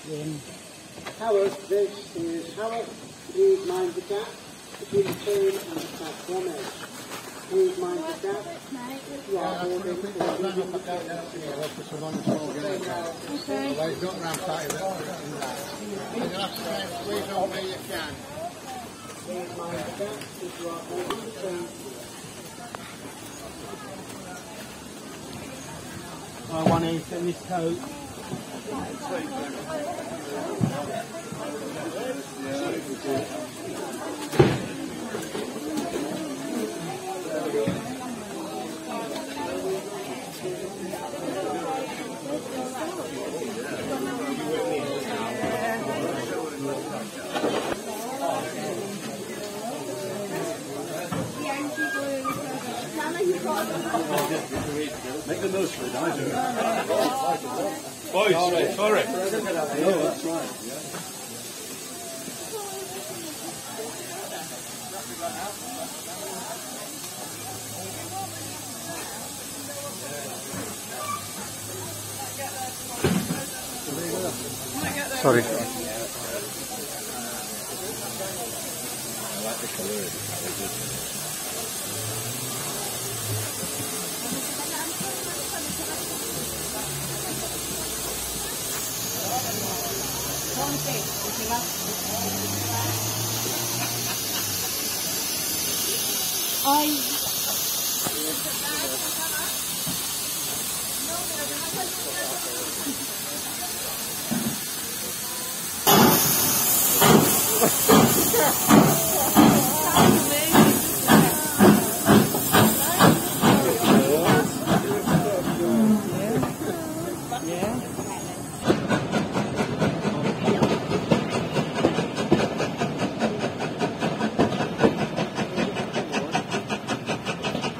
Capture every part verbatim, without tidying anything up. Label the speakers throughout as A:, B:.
A: in.
B: Haworth, this is Haworth. Please mind the gap between the turn and the platform edge. Please mind the gap. You are holding for the moving the turn.
C: Okay. Well, he's got around tight with it. You're going to have to try and squeeze on where you can.
B: Please mind the gap if you are holding the turn.
A: I want to set this coat.
D: Make the nose for it, I do. Boys, sorry. sorry. No, that's right. Yeah.
E: Sorry.
D: I like the colour.
C: I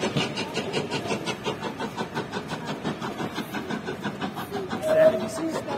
A: Did you see that?